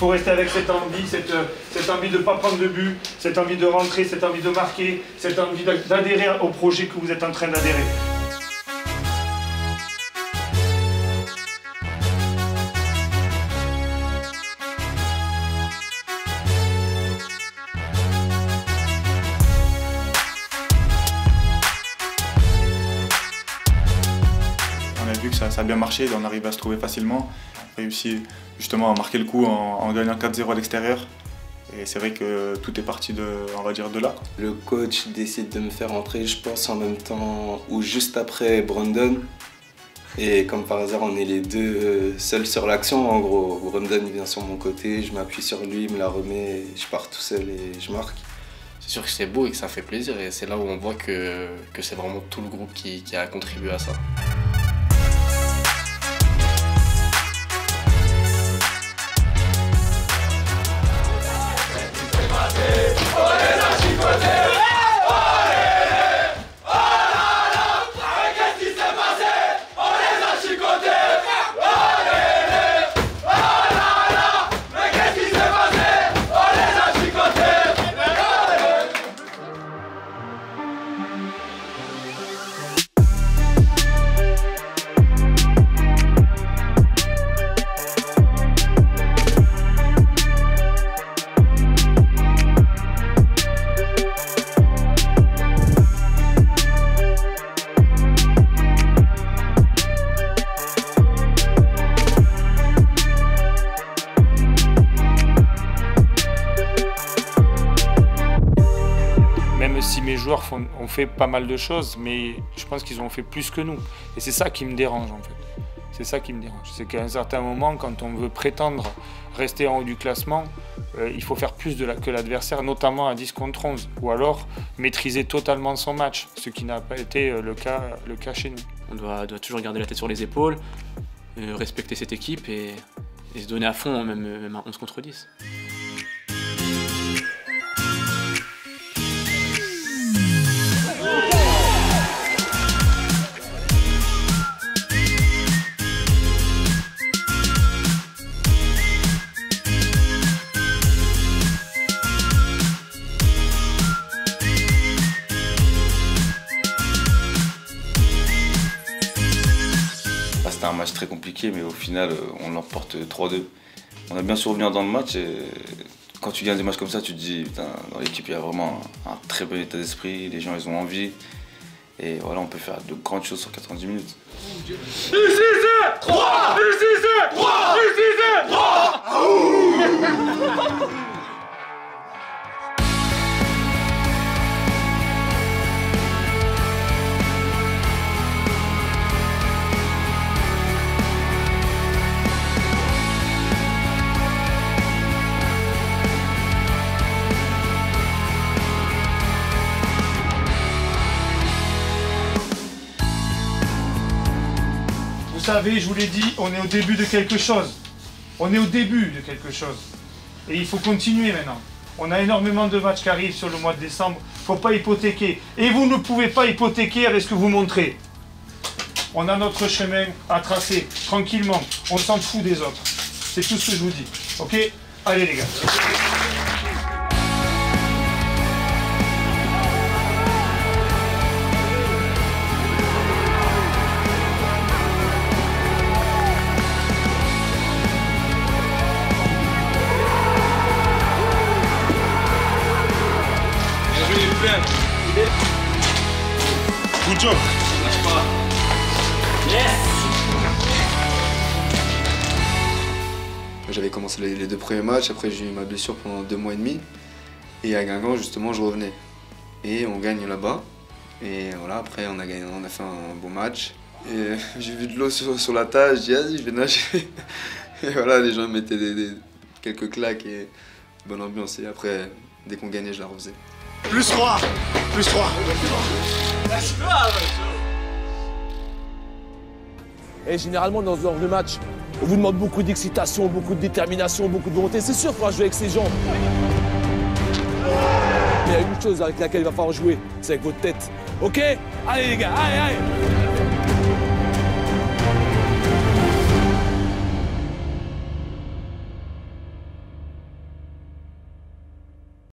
faut rester avec cette envie, cette envie de ne pas prendre de but, cette envie de rentrer, cette envie de marquer, cette envie d'adhérer au projet que vous êtes en train d'adhérer. On a vu que ça a bien marché, on arrive à se trouver facilement. On a réussi justement à marquer le coup en gagnant 4-0 à l'extérieur. Et c'est vrai que tout est parti on va dire, de là. Le coach décide de me faire entrer, je pense, en même temps ou juste après Brandon. Et comme par hasard, on est les deux seuls sur l'action. En gros, Brandon il vient sur mon côté, je m'appuie sur lui, il me la remet, je pars tout seul et je marque. C'est sûr que c'est beau et que ça fait plaisir. Et c'est là où on voit que c'est vraiment tout le groupe qui a contribué à ça. Même si mes joueurs ont fait pas mal de choses, mais je pense qu'ils ont fait plus que nous. Et c'est ça qui me dérange en fait. C'est ça qui me dérange. C'est qu'à un certain moment, quand on veut prétendre rester en haut du classement, il faut faire plus que l'adversaire, notamment à 10 contre 11. Ou alors maîtriser totalement son match, ce qui n'a pas été le cas chez nous. On doit toujours garder la tête sur les épaules, respecter cette équipe et se donner à fond, même à 11 contre 10. C'était un match très compliqué, mais au final, on l'emporte 3-2. On a bien su revenir dans le match et quand tu gagnes des matchs comme ça, tu te dis, putain, dans l'équipe, il y a vraiment un très bon état d'esprit, les gens, ils ont envie. Et voilà, on peut faire de grandes choses sur 90 minutes. U6 3 U6 3 U6 3 Vous savez, je vous l'ai dit, on est au début de quelque chose. On est au début de quelque chose. Et il faut continuer maintenant. On a énormément de matchs qui arrivent sur le mois de décembre. Il ne faut pas hypothéquer. Et vous ne pouvez pas hypothéquer avec ce que vous montrez. On a notre chemin à tracer, tranquillement. On s'en fout des autres. C'est tout ce que je vous dis. Ok? Allez les gars. Good job. J'avais commencé les 2 premiers matchs, après j'ai eu ma blessure pendant 2 mois et demi. Et à Guingamp, justement, je revenais. Et on gagne là-bas. Et voilà, après on a fait un bon match. Et j'ai vu de l'eau sur la table, je dis vas-y, je vais nager. Et voilà, les gens mettaient quelques claques et bonne ambiance. Et après, dès qu'on gagnait, je la refaisais. Plus 3. Plus 3. Et généralement, dans ce genre de match, on vous demande beaucoup d'excitation, beaucoup de détermination, beaucoup de volonté. C'est sûr qu'il faudra jouer avec ces gens. Mais il y a une chose avec laquelle il va falloir jouer, c'est avec votre tête. Ok? Allez les gars, allez, allez!